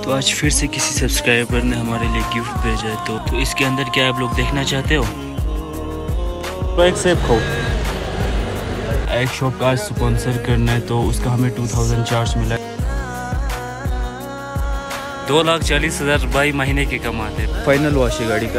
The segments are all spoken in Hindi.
तो आज फिर से किसी सब्सक्राइबर ने हमारे लिए गिफ्ट भेजा है। तो इसके अंदर क्या आप लोग देखना चाहते हो? तो एक सेब खाओ। एक शॉप का स्पॉन्सर करना है तो उसका हमें 2000 चार्ज मिला। 2,40,000 बाई महीने के कमाते। फाइनल वॉश है गाड़ी का।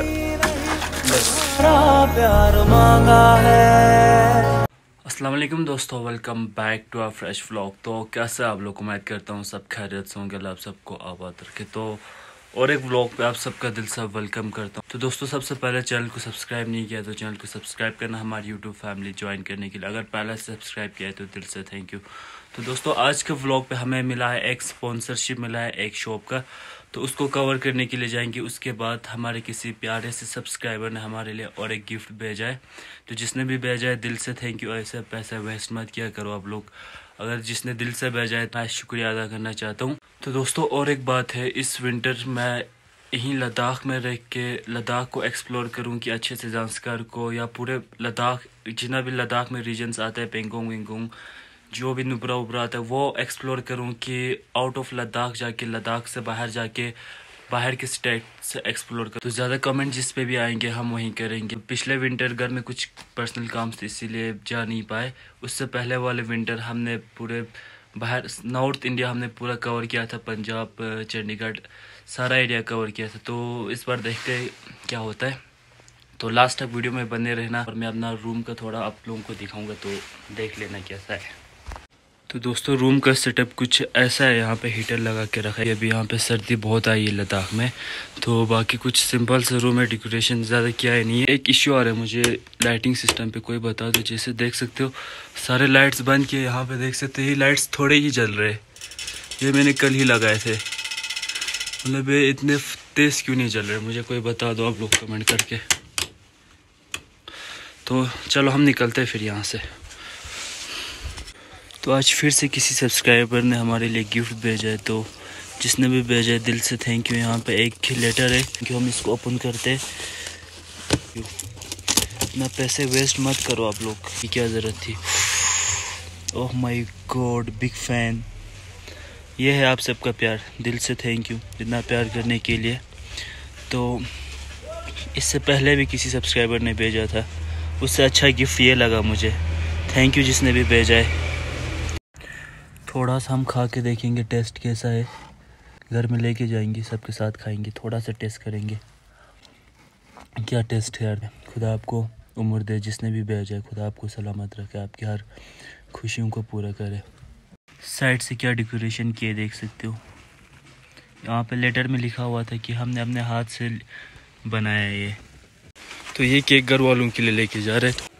प्यार मांगा है। अस्सलाम वालेकुम दोस्तों, welcome back to our fresh vlog. तो कैसे आप लोग, उम्मीद करता हूँ सब खैरियत से होंगे, आप सबको आबाद रखे। तो और एक व्लॉग पे आप सबका दिल से वेलकम करता हूँ। तो दोस्तों सबसे पहले चैनल को सब्सक्राइब नहीं किया तो चैनल को सब्सक्राइब करना, हमारी यूट्यूब फैमिली ज्वाइन करने के लिए। अगर पहले से सब्सक्राइब किया है तो दिल से थैंक यू। तो दोस्तों आज के व्लॉग पे हमें मिला है एक स्पॉन्सरशिप मिला है एक शॉप का, तो उसको कवर करने के लिए जाएंगे। उसके बाद हमारे किसी प्यारे से सब्सक्राइबर ने हमारे लिए और एक गिफ्ट भेजा है। तो जिसने भी भेजा है दिल से थैंक यू। ऐसे पैसा वेस्ट मत किया करो आप लोग। अगर जिसने दिल से भेजा है मैं शुक्रिया अदा करना चाहता हूँ। तो दोस्तों और एक बात है, इस विंटर मैं यहीं लद्दाख में रह के लद्दाख को एक्सप्लोर करूँ कि अच्छे से ज़ांस्कर को या पूरे लद्दाख जितना भी लद्दाख में रीजन्स आते हैं, पेंगोंग वेंगोंग जो भी नुब्रा उब्रा आता है वो एक्सप्लोर करूँ कि आउट ऑफ लद्दाख जाके, लद्दाख से बाहर जाके बाहर के स्टेट से एक्सप्लोर करूँ। तो ज़्यादा कमेंट जिस पे भी आएंगे हम वहीं करेंगे। पिछले विंटर घर में कुछ पर्सनल काम थे इसीलिए जा नहीं पाए। उससे पहले वाले विंटर हमने पूरे बाहर नॉर्थ इंडिया हमने पूरा कवर किया था, पंजाब चंडीगढ़ सारा एरिया कवर किया था। तो इस बार देखते क्या होता है। तो लास्ट तक वीडियो में बने रहना और मैं अपना रूम का थोड़ा आप लोगों को दिखाऊंगा, तो देख लेना कैसा है। तो दोस्तों रूम का सेटअप कुछ ऐसा है, यहाँ पे हीटर लगा के रखा है। अभी यहाँ पे सर्दी बहुत आई है लद्दाख में, तो बाकी कुछ सिंपल से रूम है, डेकोरेशन ज़्यादा किया है नहीं है। एक इश्यू आ रहा है मुझे लाइटिंग सिस्टम पे, कोई बता दो। जैसे देख सकते हो सारे लाइट्स बंद किए, यहाँ पे देख सकते हो ये लाइट्स थोड़े ही जल रहे। ये मैंने कल ही लगाए थे, मतलब ये इतने तेज़ क्यों नहीं जल रहे, मुझे कोई बता दो आप लोग कमेंट करके। तो चलो हम निकलते हैं फिर यहाँ से। तो आज फिर से किसी सब्सक्राइबर ने हमारे लिए गिफ्ट भेजा है। तो जिसने भी भेजा है दिल से थैंक यू। यहाँ पे एक लेटर है कि हम इसको ओपन करते हैं। इतना पैसे वेस्ट मत करो आप लोग, की क्या ज़रूरत थी। Oh my god, big fan. ये है आप सबका प्यार, दिल से थैंक यू इतना प्यार करने के लिए। तो इससे पहले भी किसी सब्सक्राइबर ने भेजा था, उससे अच्छा गिफ्ट ये लगा मुझे। थैंक यू जिसने भी भेजा है। थोड़ा सा हम खा के देखेंगे टेस्ट कैसा है, घर में लेके जाएंगे सबके साथ खाएंगे, थोड़ा सा टेस्ट करेंगे क्या टेस्ट है यार। खुदा आपको उम्र दे, जिसने भी भेजा है खुदा आपको सलामत रखे, आपकी हर खुशियों को पूरा करे। साइड से क्या डेकोरेशन किए देख सकते हो। यहाँ पे लेटर में लिखा हुआ था कि हमने अपने हाथ से बनाया है ये। तो ये केक घर वालों के लिए लेके जा रहे थे।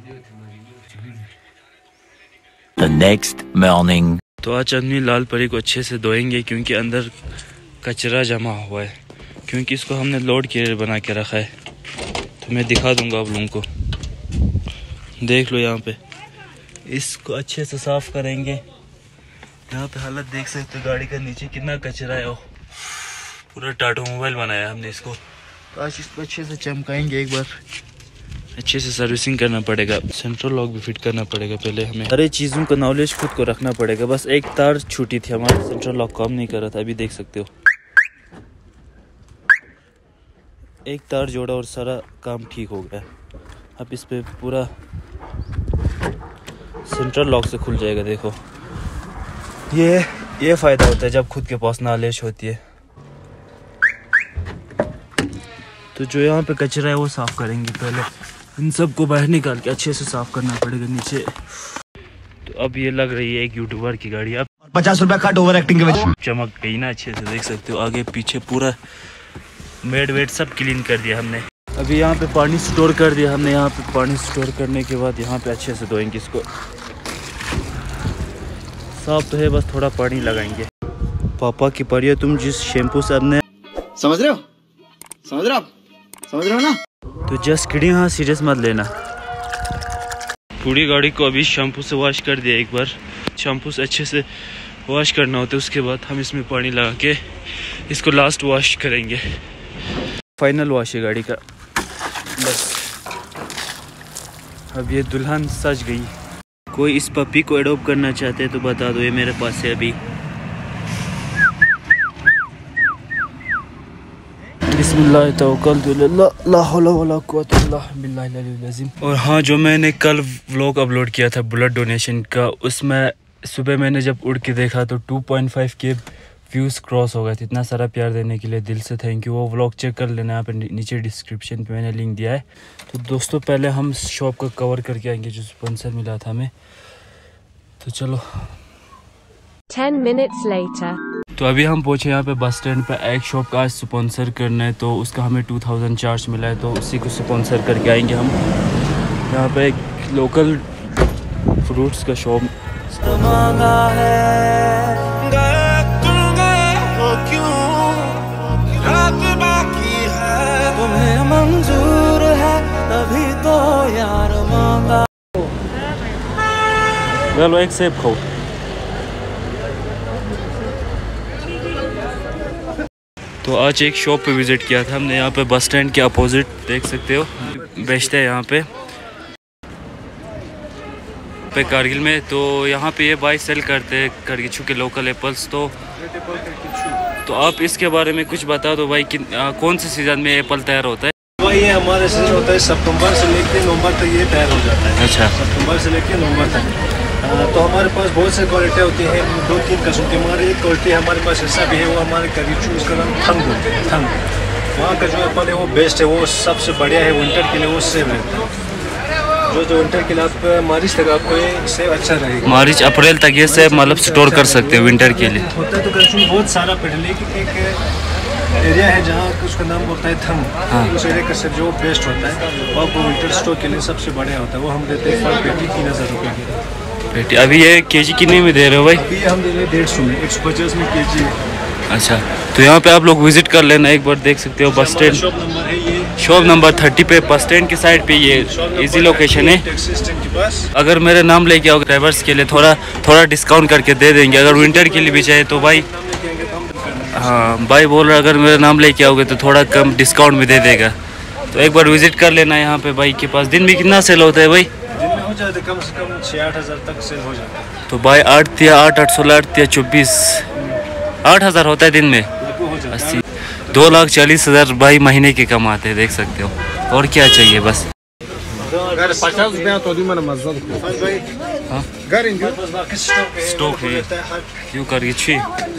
The next morning. तो आज अपनी लाल परी को अच्छे से धोएंगे क्योंकि अंदर कचरा जमा हुआ है, क्योंकि इसको हमने लोड कैरियर बना के रखा है। तो मैं दिखा दूंगा आप लोगों को, देख लो यहाँ पे। इसको अच्छे से साफ करेंगे। यहाँ पे हालत देख सकते हो गाड़ी का, नीचे कितना कचरा है। पूरा टाटो मोबाइल बनाया हमने इसको। आज इसको अच्छे से चमकाएंगे, एक बार अच्छे से सर्विसिंग करना पड़ेगा। सेंट्रल लॉक भी फिट करना पड़ेगा पहले हमें। सारे चीज़ों का नॉलेज खुद को रखना पड़ेगा। बस एक तार छूटी थी हमारा, सेंट्रल लॉक काम नहीं कर रहा था। अभी देख सकते हो एक तार जोड़ा और सारा काम ठीक हो गया। अब इस पे पूरा सेंट्रल लॉक से खुल जाएगा। देखो ये फ़ायदा होता है जब खुद के पास नॉलेज होती है। तो जो यहाँ पे कचरा है वो साफ़ करेंगे पहले। इन सब को बाहर निकाल के अच्छे से साफ करना पड़ेगा नीचे। तो अब ये लग रही है एक यूट्यूबर की गाड़ी। अब 50 रुपया कट ओवर एक्टिंग के वजह चमक गई ना, अच्छे से देख सकते हो। आगे पीछे पूरा मेड वेट सब क्लीन कर दिया हमने। अभी यहाँ पे पानी स्टोर कर दिया हमने। यहाँ पे पानी स्टोर करने के बाद यहाँ पे अच्छे से धोएंगे इसको। साफ तो है, बस थोड़ा पानी लगाएंगे। पापा की परियो, तुम जिस शैम्पू से आपने समझ रहे हो ना। तो जस्ट किडिंग, हाँ सीरियस मत लेना। पूरी गाड़ी को अभी शैम्पू से वॉश कर दिया। एक बार शैम्पू से अच्छे से वॉश करना होता है, उसके बाद हम इसमें पानी लगा के इसको लास्ट वॉश करेंगे। फाइनल वॉश है गाड़ी का बस। अब ये दुल्हन सज गई। कोई इस पपी को एडॉप्ट करना चाहते हैं तो बता दो, ये मेरे पास है अभी। बिस्मिल्लाह तवक्कलतु अल्लाह ला हौला वला कुव्वता इल्ला बिल्लाहिल अलील अज़ीम। और हाँ, जो मैंने कल व्लॉग अपलोड किया था ब्लड डोनेशन का, उसमें सुबह मैंने जब उड़ के देखा तो 2.5K व्यूज़ क्रॉस हो गए थे। इतना सारा प्यार देने के लिए दिल से थैंक यू। वो व्लॉग चेक कर लेना, यहाँ पे नीचे डिस्क्रिप्शन पे मैंने लिंक दिया है। तो दोस्तों पहले हम शॉप का कवर करके आएंगे जो स्पॉन्सर मिला था हमें। तो चलो 10 minutes later. तो अभी हम पहुँचे यहाँ पे बस स्टैंड पे। एक शॉप का आज स्पॉन्सर करना है तो उसका हमें 2000 चार्ज मिला है, तो उसी को स्पॉन्सर करके आएंगे हम। यहाँ पे एक लोकल फ्रूट्स का शॉप मांगा है। तुम्हें मंजूर है तभी तो यार मांगा। चलो एक सेब खाओ। तो आज एक शॉप पे विज़िट किया था हमने, यहाँ पे बस स्टैंड के अपोजिट देख सकते हो बेचते हैं यहाँ पे कारगिल में। तो यहाँ पे ये बाई सेल करते हैं करगिचू के लोकल एप्पल्स। तो आप इसके बारे में कुछ बता दो भाई कि कौन से सीज़न में एप्पल तैयार होता है? भाई ये हमारा सीजन होता है सितंबर से लेकर नवंबर तक ये तैयार हो जाता है। अच्छा, सितंबर से लेकर नवंबर तक। तो हमारे पास बहुत से क्वालिटी होती हैं, 2-3 किस्म की। हमारी एक क्वालिटी हमारे पास ऐसा भी है, वो हमारे करगिचू, उसका नाम थंग बोलते हैं। थंग वहाँ का जो एप्पल है वो बेस्ट है, वो सबसे बढ़िया है विंटर के लिए। वो सेब है जो विंटर के लिए आप मार्च तक आपको ये सेब अच्छा रहेगा। मार्च अप्रैल तक ये सेब मतलब स्टोर कर सकते हैं विंटर के लिए। होता है तो करगिचू में बहुत सारा पेड़, लेकिन एक एरिया है जहाँ उसका नाम होता है थंग। हाँ। उस एरिया का सेब जो बेस्ट होता है और वो विंटर स्टोर के लिए सबसे बढ़िया होता है। वो हम देते हैं पर पेटी 3000 रुपये की पेटी। अभी ये केजी कितने में दे रहे हो भाई? अभी हम दे रहे हैं 150 में, 150 में केजी है। अच्छा, तो यहाँ पे आप लोग विजिट कर लेना एक बार। देख सकते हो बस स्टैंड, शॉप नंबर है ये, शॉप नंबर 30 पे बस स्टैंड के साइड पे ये इजी लोकेशन है। टैक्सी स्टैंड के पास। अगर मेरे नाम लेके आओगे ड्राइवर्स के लिए थोड़ा डिस्काउंट करके दे देंगे। अगर विंटर के लिए भी चाहिए तो भाई, हाँ भाई बोल रहा अगर मेरा नाम लेके आओगे तो थोड़ा कम डिस्काउंट भी दे देगा। तो एक बार विजिट कर लेना यहाँ पे भाई के पास। दिन में कितना सेल होता है भाई? दिन में हो जाता है कम से कम 6-8 हज़ार तक सेल हो जाता है। तो भाई 8 या 8, 8 16, 8 या 24, 8,000 होता है दिन में। 80, 2,40,000 भाई महीने के कमाते हैं, देख सकते हो। और क्या चाहिए बस। स्टॉक है क्यों कर अच्छी।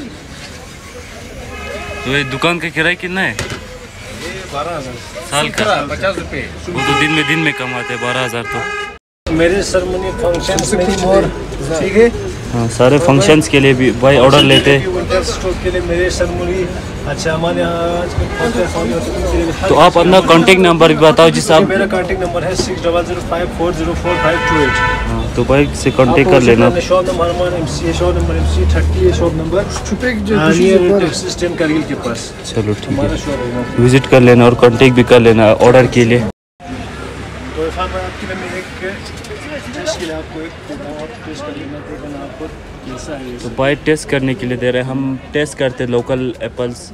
तो ये दुकान का किराया कितना है? 12,000 साल का 50 रुपये। वो तो दिन में कमाते हैं 12,000। तो मेरे सेरेमनी फंक्शंस में और ठीक है, हाँ, सारे फंक्शंस के लिए भी भाई ऑर्डर लेते हैं। विंटर स्टॉक के लिए मेरे सेरेमनी। अच्छा, हमारे यहाँ तो आप अपना कॉन्टेक्ट नंबर भी बताओ जिस आप। मेरा कॉन्टेक्ट नंबर है 6005404528। हाँ, तो भाई से कांटेक्ट कर लेना। शॉप नंबर हमारा MC है, शॉप नंबर MC 30 है, shop number taxi stand Kargil के पास। चलो ठीक हमारा है, शॉप है। विजिट कर लेना और कांटेक्ट भी कर लेना ऑर्डर के लिए। तो आपके लिए मैं एक टेस्ट के लिए आपको एक टेस्ट कर लेना, देखना आपको कैसा है। तो भाई टेस्ट करने के लिए दे रहे हैं हम। टेस्ट करते लोकल एप्पल्स।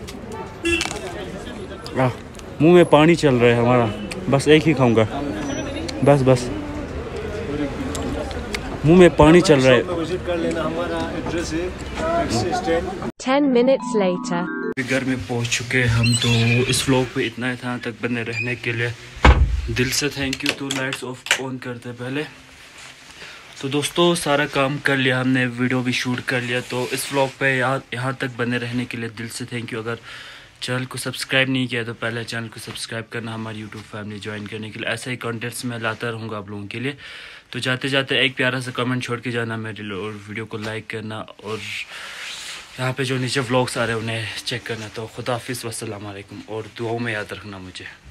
मुंह में पानी चल रहा है हमारा, बस एक ही खाऊंगा। बस मुंह में पानी चल रहा है। विजिट कर लेना, हमारा एड्रेस है टैक्सी स्टैंड। 10 minutes later. घर में पहुंच चुके हैं हम। तो इस व्लॉग पे इतना ही था, तक बने रहने के लिए दिल से थैंक यू। तो लाइट्स ऑफ ऑन करते पहले। तो दोस्तों सारा काम कर लिया हमने, वीडियो भी शूट कर लिया। तो इस व्लॉग पे यहाँ तक बने रहने के लिए दिल से थैंक यू। अगर चैनल को सब्सक्राइब नहीं किया तो पहले चैनल को सब्सक्राइब करना, हमारी यूट्यूब फैमिली ज्वाइन करने के लिए। ऐसे ही कंटेंट्स मैं लाता रहूँगा आप लोगों के लिए। तो जाते जाते एक प्यारा सा कमेंट छोड़ के जाना मेरे लिए, और वीडियो को लाइक करना, और यहाँ पे जो नीचे व्लॉग्स आ रहे हैं उन्हें चेक करना। तो खुदा हाफिज़, वस्सलाम वालेकुम, और दुआओं में याद रखना मुझे।